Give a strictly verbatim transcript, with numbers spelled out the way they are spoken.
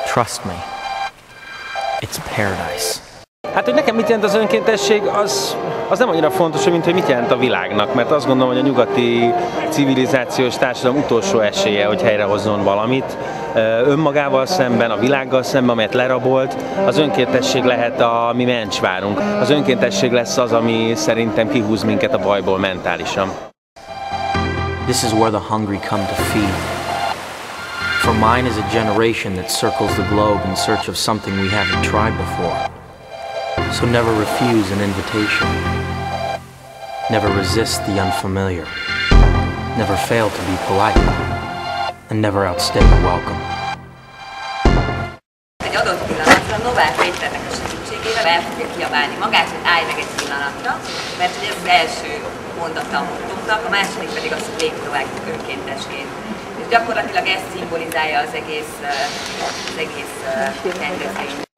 Trust me, it's paradise. Hát, hogy nekem mit jelent az önkéntesség, az, az nem annyira fontos, mint hogy mit jelent a világnak, mert azt gondolom, hogy a nyugati civilizációs társadalom utolsó esélye, hogy helyrehozzon valamit önmagával szemben, a világgal szemben, amelyet lerabolt. Az önkéntesség lehet a mi mencsvárunk. Az önkéntesség lesz az, ami szerintem kihúz minket a bajból mentálisan. This is where the hungry come to feed. For mine is a generation that circles the globe in search of something we haven't tried before. So never refuse an invitation. Never resist the unfamiliar. Never fail to be polite. And never outstay a welcome. Egy adott pillanatra Novák Péternek a segítségével el fogja kiabálni magát, hogy állj meg egy pillanatra, mert hogy ez az első mondata a mottónknak, a második pedig az, hogy lépj tovább önkéntesként. És gyakorlatilag ez szimbolizálja az egész, az egész rendezvényt.